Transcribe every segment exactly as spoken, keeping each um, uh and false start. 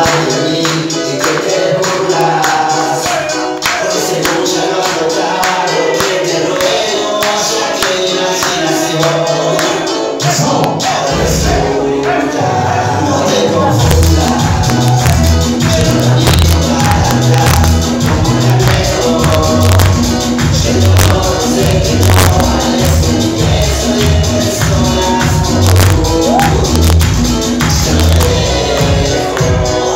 de mí y que te burlas, porque según ya lo has notado, que te ruego ya que imaginación. Ahora resulta, no te confundas, yo no miro para atrás como un cabrero. Yo no sé que no parece ni que soy de personas como tú. Yo no me dejo,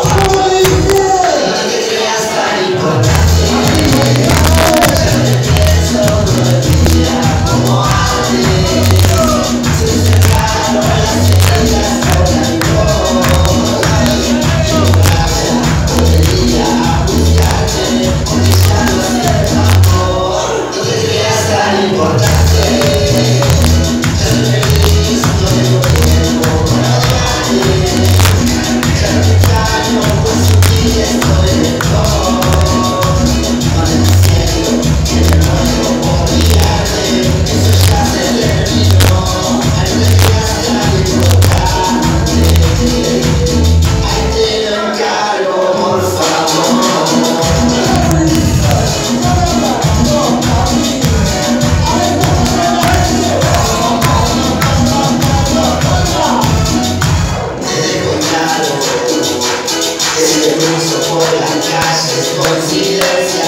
no te creas tan importante. Yo no te pienso todo el día como antes. Se cerraron las heridas por alcohol. Yo vaya por el día a buscarte porque ya no sé amor. No te creas tan importante. Ya no te feliz, no tengo tiempo para nadie. Ya no te extraño, pues sin ti estoy mejor. No necesito que de nuevo olvidarte, eso ya se terminó. Ay, no te creas tan importante. Ay, te lo encargo, por favor. Te dejo claro que si te cruzo por la calle es coincidencia.